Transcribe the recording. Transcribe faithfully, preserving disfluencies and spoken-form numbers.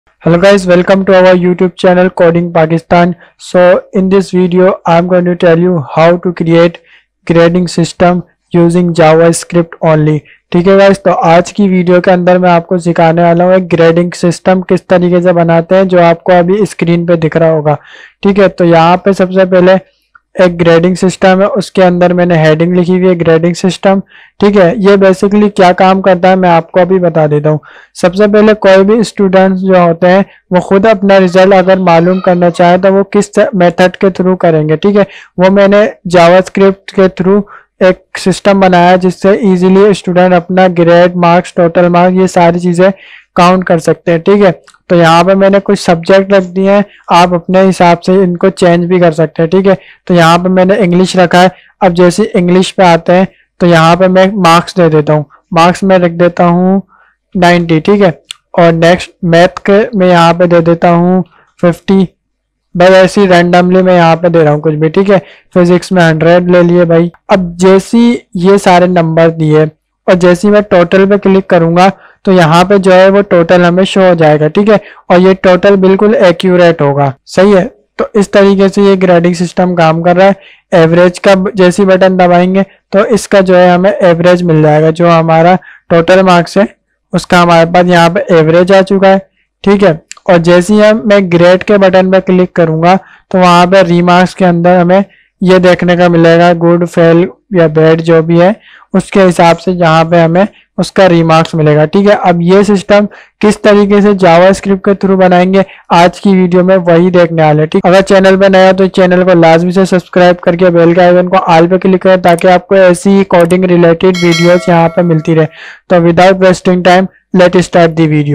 Hello guys, welcome to our YouTube channel Coding Pakistan. So in this video I'm going to tell you how to create grading system using JavaScript only. ठीक है guys, तो आज की video के अंदर मैं आपको सिखाने वाला हूँ एक ग्रेडिंग सिस्टम किस तरीके से बनाते हैं, जो आपको अभी स्क्रीन पे दिख रहा होगा। ठीक है, तो यहाँ पे सबसे पहले एक ग्रेडिंग सिस्टम है, उसके अंदर मैंने हेडिंग लिखी हुई है ग्रेडिंग सिस्टम। ठीक है, ये बेसिकली क्या काम करता है मैं आपको अभी बता देता हूँ। सबसे पहले कोई भी स्टूडेंट्स जो होते हैं वो खुद अपना रिजल्ट अगर मालूम करना चाहे तो वो किस मेथड के थ्रू करेंगे। ठीक है, वो मैंने जावास्क्रिप्ट के थ्रू एक सिस्टम बनाया जिससे इजीली स्टूडेंट अपना ग्रेड, मार्क्स, टोटल मार्क्स, ये सारी चीजें काउंट कर सकते हैं। ठीक है, तो यहाँ पे मैंने कुछ सब्जेक्ट रख दिए हैं, आप अपने हिसाब से इनको चेंज भी कर सकते हैं। ठीक है, तो यहाँ पे मैंने इंग्लिश रखा है। अब जैसे इंग्लिश पे आते हैं तो यहाँ पे मैं मार्क्स दे देता हूँ, मार्क्स में रख देता हूँ नाइन्टी। ठीक है, और नेक्स्ट मैथ के मैं यहाँ पे दे देता हूँ फिफ्टी। भाई ऐसी रैंडमली मैं यहाँ पे दे रहा हूँ कुछ भी। ठीक है, फिजिक्स में हंड्रेड ले लिए भाई। अब जैसी ये सारे नंबर दिए और जैसी मैं टोटल पे क्लिक करूंगा तो यहाँ पे जो है वो टोटल हमें शो हो जाएगा। ठीक है, और ये टोटल बिल्कुल एक्यूरेट होगा। सही है, तो इस तरीके से ये ग्रेडिंग सिस्टम काम कर रहा है। एवरेज का जैसी बटन दबाएंगे तो इसका जो है हमें एवरेज मिल जाएगा, जो हमारा टोटल मार्क्स है उसका हमारे पास यहाँ पे एवरेज आ चुका है। ठीक है, और जैसे ही हम मैं ग्रेड के बटन पे क्लिक करूंगा तो वहां पे रीमार्क्स के अंदर हमें ये देखने का मिलेगा गुड, फेल या बैड जो भी है उसके हिसाब से जहाँ पे हमें उसका रीमार्क्स मिलेगा। ठीक है, अब ये सिस्टम किस तरीके से जावास्क्रिप्ट के थ्रू बनाएंगे आज की वीडियो में वही देखने वाले। ठीक, अगर चैनल पे नया तो चैनल को लाजमी से सब्सक्राइब करके बेल के आइकन को ऑल पे क्लिक करें ताकि आपको ऐसी कोडिंग रिलेटेड वीडियोस यहाँ पे मिलती रहे। तो without wasting time let start the video.